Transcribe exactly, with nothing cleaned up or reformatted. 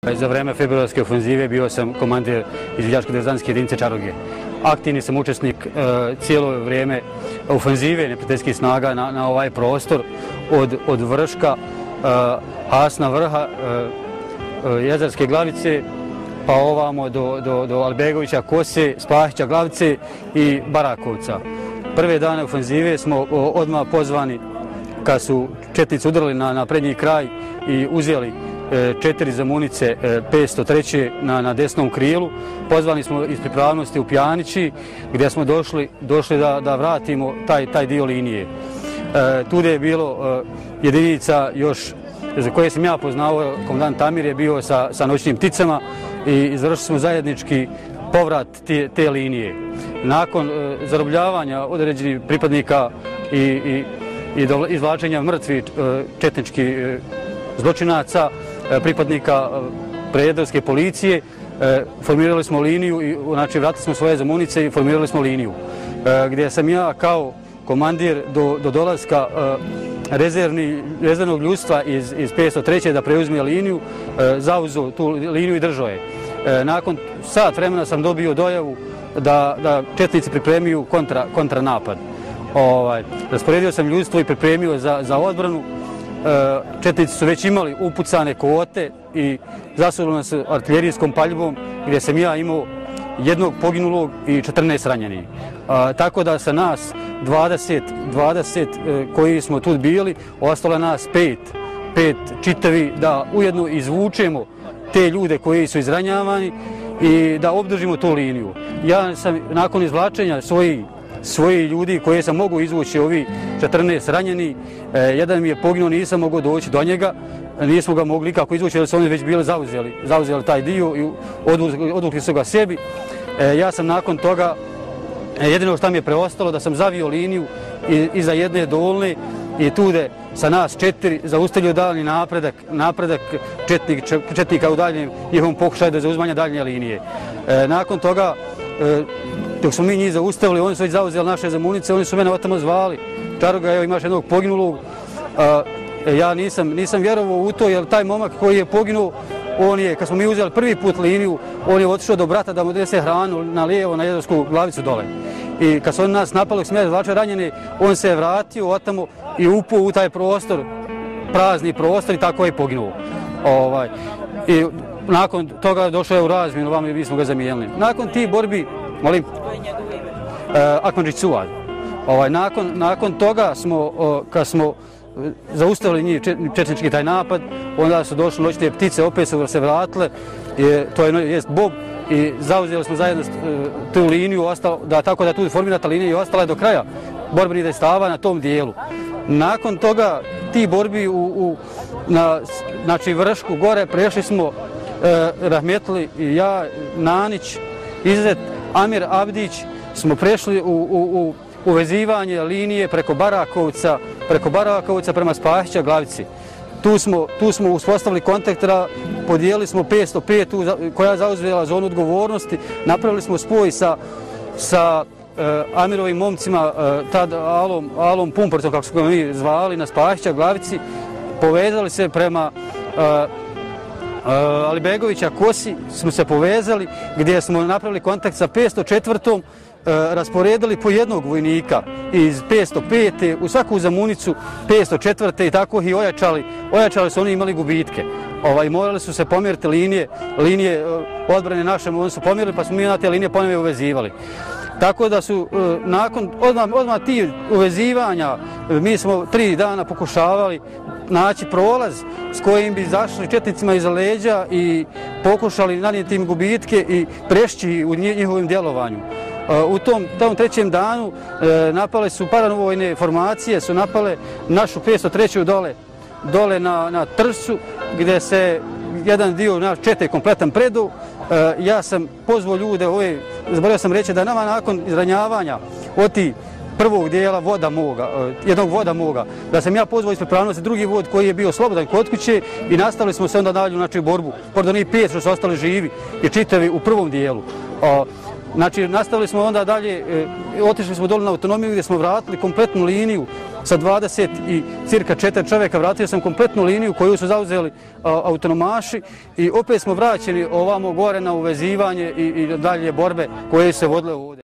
Za vreme februarske ofenzive bio sam komandir izviđačko-diverzantske jedinice Čaroge. Aktivni sam učesnik e, cijelo vrijeme ofenzive neprijateljskih snaga na, na ovaj prostor od, od Vrška, e, Hasna vrha, e, e, Jezerske glavice, pa ovamo do, do, do Albegovića Kose, Spahića Glavice i Barakovca. Prve dane ofenzive smo o, odmah pozvani kad su četnici udarili na, na prednji kraj i uzeli četiri zamunice petsto treće na, na desnom krilu. Pozvani smo iz pripravnosti u Pjanići gdje smo došli, došli da, da vratimo taj, taj dio linije. E, tude je bilo e, jedinica još za koje sam ja poznao, komandant Tamir je bio sa, sa noćnim pticama i izvršili smo zajednički povrat te, te linije. Nakon e, zarobljavanja određenih pripadnika i, i, i do, izvlačenja mrtvih e, četničkih e, zločinaca, pripadnika prijedorske policije, formirali smo liniju, i, znači vratili smo svoje zamunice i formirali smo liniju. Gdje sam ja kao komandir do, do dolaska rezervni, rezervnog ljudstva iz, iz petsto treće da preuzme liniju, zauzeo tu liniju i držao je. Nakon sat vremena sam dobio dojavu da, da četnici pripremiju kontra, kontranapad. Ovaj, rasporedio sam ljudstvo i pripremio za, za odbranu. Četnici su već imali upucane kvote i zasudili nas artiljerijskom paljbom gdje sam ja imao jednog poginulog i četrnaest ranjenih. Tako da sa nas dvadeset, dvadeset koji smo tu bili, ostalo nas pet, pet čitavi da ujedno izvučemo te ljude koji su izranjavani i da obdržimo tu liniju. Ja sam nakon izvlačenja svojih svoji ljudi koje sam mogu izvući, ovi četrnaest ranjeni, e, jedan mi je poginuo, nisam mogao doći do njega, nismo ga mogli nikako izvući jer su oni već bili zauzeli, zauzeli taj dio i odvukli su ga sebi. E, ja sam nakon toga, e, jedino što mi je preostalo da sam zavio liniju iza jedne dolne i tude sa nas četiri zaustavio daljnji napredak, napredak četnik, četnika u daljnjem njihovom pokušaju da zauzmanja daljnje linije. E, nakon toga, e, dok smo mi njih zaustavili, oni su već zauzeli naše zamunice, oni su mene otamo zvali. Čaroga, evo imaš jednog poginulog. A, ja nisam, nisam vjerovao u to, jer taj momak koji je poginuo, on je, kad smo mi uzeli prvi put liniju, on je otišao do brata da mu donese hranu na lijevo, na Jezersku glavicu dole. I kad su oni nas napali, dok smo ja zvlačili ranjeni, on se je vratio otamo i upao u taj prostor, prazni prostor i tako je poginuo. Ovaj. I nakon toga došao je u razmjenu, vam i mi smo ga zamijenili. Nakon tih borbi, molim, uh, Akmadžić Suad. Ovaj, nakon, nakon toga smo, uh, kad smo zaustavili njih četnički taj napad, onda su došli noćne ptice, opet su se vratile, je, to je jest Bob, i zauzeli smo zajedno uh, tu liniju, ostalo, da, tako da tu formirata linija i ostala je do kraja borbenih dejstava na tom dijelu. Nakon toga ti borbi u, u, na znači, Vršku gore prešli smo uh, Rahmetli i ja, Nanić, Izet, Amir Abdić, smo prešli u, u, u uvezivanje linije preko Barakovca, preko Barakovca prema Spahića Glavici. Tu smo, tu smo uspostavili kontaktora, podijelili smo petsto pet koja je zauzela zonu odgovornosti, napravili smo spoj sa, sa uh, Amirovim momcima, uh, tad Alom, Alom Pumporcom, kako smo mi zvali, na Spahića Glavici, povezali se prema uh, Uh, Albegovića Kosi, smo se povezali gdje smo napravili kontakt sa petsto četvrtom, uh, rasporedili po jednog vojnika iz petsto pete u svaku zamunicu petsto četvrte i tako i ojačali. Ojačali su, oni imali gubitke. Ovaj, morali su se pomjeriti linije, linije uh, odbrane naše, oni su pomjerili pa smo mi na te linije ponovno uvezivali. Tako da su uh, nakon odmah, odmah tih uvezivanja, uh, mi smo tri dana pokušavali naći prolaz s kojim bi zašli četnicima iza leđa i pokušali nanijeti im gubitke i prešći u njihovim djelovanju. U tom, tom trećem danu e, napale su paravojne formacije, su napale našu petsto treću dole, dole na, na Trsu, gdje se jedan dio naš čete kompletan predu. E, ja sam pozvao ljude, ove, zaboravio sam reći da nama nakon izranjavanja od tih prvog dijela voda moga, jednog voda moga, da sam ja pozvao iz pripravnosti drugi vod koji je bio slobodan kod kuće i nastavili smo se onda dalje u znači, borbu. Pored onih pet što su ostali živi i čitavi u prvom dijelu. O, znači, nastavili smo onda dalje, e, otišli smo dole na autonomiju gdje smo vratili kompletnu liniju sa dvadeset i cirka četiri čovjeka, vratio sam kompletnu liniju koju su zauzeli autonomaši i opet smo vraćeni ovamo gore na uvezivanje i, i dalje borbe koje se vodile ovdje.